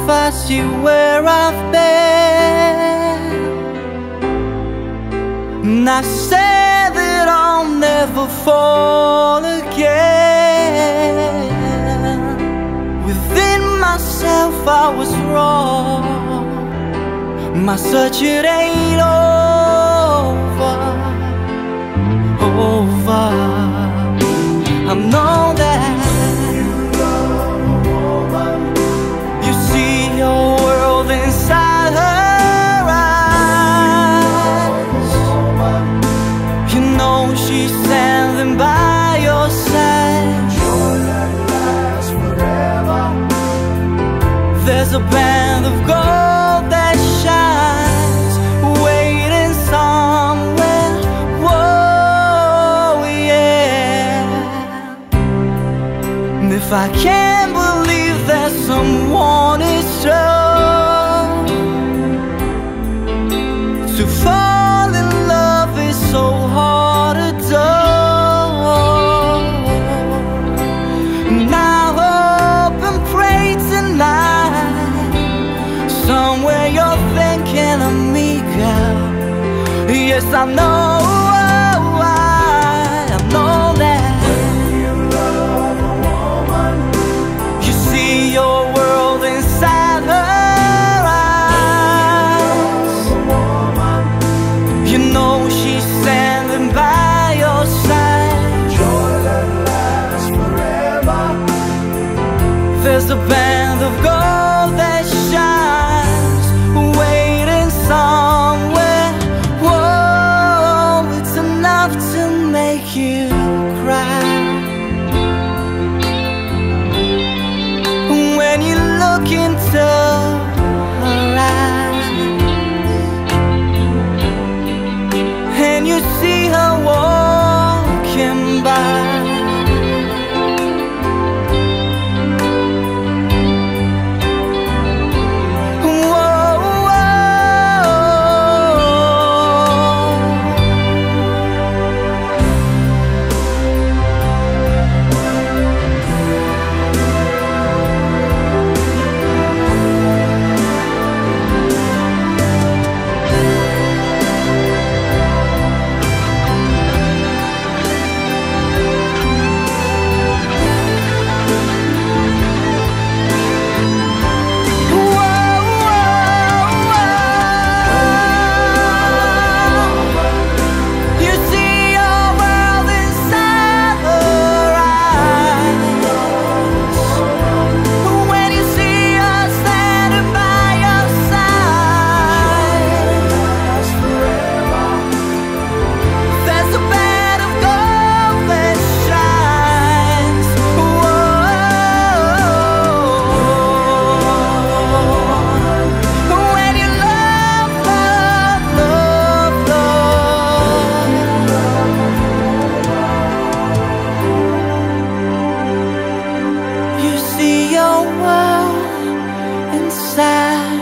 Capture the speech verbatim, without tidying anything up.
I see where I've been, and I say that I'll never fall again. Within myself I was wrong. My search, it ain't over, over. I know that you see your world inside her eyes. You know she's standing by your side. Joy that lasts forever. There's a band of gold that shines, waiting somewhere. Whoa, yeah. And if I can't believe that someone is strong, to fall in love is so hard to do. And I hope and pray tonight, somewhere you're thinking of me, girl. Yes, I know, I know that you love a woman. You see your world inside her eyes. You know she's standing by your side. Joy that lasts forever. There's a band of gold that shines, waiting somewhere. Whoa, it's enough to make you cry. When you look into her eyes and you see her walking by, inside